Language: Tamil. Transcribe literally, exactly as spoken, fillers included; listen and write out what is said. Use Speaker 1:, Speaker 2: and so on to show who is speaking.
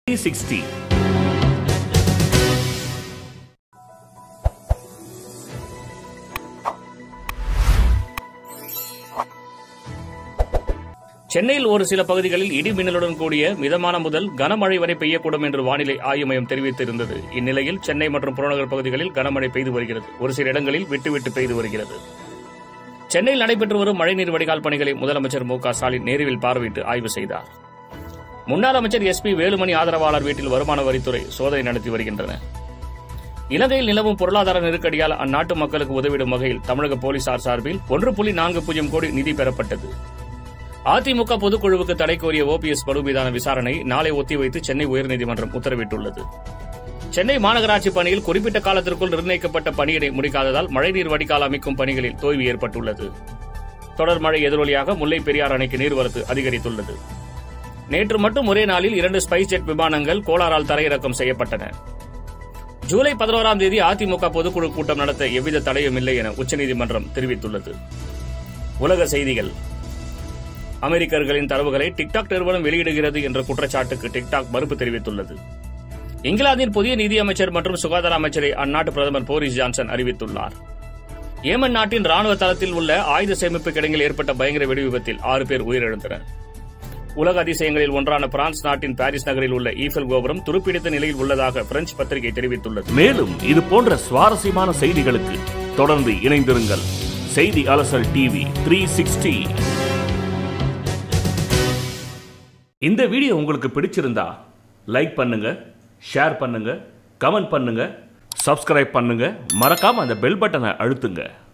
Speaker 1: three sixty. சென்னையில் ஒரு சில பகுதிகளில் இடி மின்னலுடன் கூடிய மிதமான முதல் கனமழை வரை பெய்யக்கூடும் என்று வானிலை ஆய்வு மையம் தெரிவித்திருந்தது. இந்நிலையில் சென்னை மற்றும் புறநகர் பகுதிகளில் கனமழை பெய்து வருகிறது. ஒரு சில இடங்களில் விட்டுவிட்டு பெய்து வருகிறது. சென்னையில் நடைபெற்று வரும் மழைநீர் வடிகால் பணிகளை முதலமைச்சர் மு க ஸ்டாலின் நேரில் பார்வையிட்டு ஆய்வு செய்தார். முன்னாள் அமைச்சர் எஸ் பி வேலுமணி ஆதரவாளர் வீட்டில் வருமான வரித்துறை சோதனை நடத்தி வருகின்றனர். இலங்கையில் நிலவும் பொருளாதார நெருக்கடியால் அந்நாட்டு மக்களுக்கு உதவிடும் வகையில் தமிழக போலீசார் சார்பில் ஒன்று புள்ளி நான்கு பூஜ்ஜியம் கோடி நிதி பெறப்பட்டது. அதிமுக பொதுக்குழுவுக்கு தடை கோரிய ஓ பி எஸ் மனு மீதான விசாரணை நாளை ஒத்திவைத்து சென்னை உயர்நீதிமன்றம் உத்தரவிட்டுள்ளது. சென்னை மாநகராட்சி பணியில் குறிப்பிட்ட காலத்திற்குள் நிர்ணயிக்கப்பட்ட பணியினை முடிக்காததால் மழைநீர் வடிகால் அமைக்கும் பணிகளில் தோல்வி ஏற்பட்டுள்ளது. தொடர் மழை எதிரொலியாக முல்லை பெரியாறு அணைக்கு நீர்வரத்து அதிகரித்துள்ளது. நேற்று மட்டும் ஒரே நாளில் இரண்டு ஸ்பைஸ் ஜெட் விமானங்கள் கோளாறால் தரையிறக்கம் செய்யப்பட்டன. ஜூலை பதினோராம் தேதி அதிமுக பொதுக்குழு கூட்டம் நடத்த எவ்வித தடையும் இல்லை என உச்சநீதிமன்றம் தெரிவித்துள்ளது. உலக செய்திகள். அமெரிக்கர்களின் தரவுகளை டிக்டாக் நிறுவனம் வெளியிடுகிறது என்ற குற்றச்சாட்டுக்கு டிக்டாக் மறுப்பு தெரிவித்துள்ளது. இங்கிலாந்தின் புதிய நிதியமைச்சர் மற்றும் சுகாதார அமைச்சரை அந்நாட்டு பிரதமர் போரிஸ் ஜான்சன் அறிவித்துள்ளார். ஏமன் நாட்டின் ராணுவ தளத்தில் உள்ள ஆயுத சேமிப்பு கிடங்கில் ஏற்பட்ட பயங்கர வெடி விபத்தில் ஆறு பேர் உயிரிழந்தனர். உலக அதிசயங்களில் ஒன்றான பிரான்ஸ் நாட்டின் பாரிஸ் நகரில் உள்ள ஈஃபல் கோபுரம் துருப்பிடித்த நிலையில் உள்ளதாக பிரெஞ்சு பத்திரிகை தெரிவித்துள்ளது.
Speaker 2: மேலும் இது போன்ற சுவாரஸ்யமான செய்திகளுக்கு தொடர்ந்து இணைந்திருங்கள். செய்தி அலசல் டிவி த்ரீ சிக்ஸ்டி. இந்த வீடியோ உங்களுக்கு பிடிச்சிருந்தா லைக் பண்ணுங்க, ஷேர் பண்ணுங்க, கமெண்ட் பண்ணுங்க, சப்ஸ்கிரைப் பண்ணுங்க, மறக்காம அந்த பெல் பட்டனை அழுத்துங்க.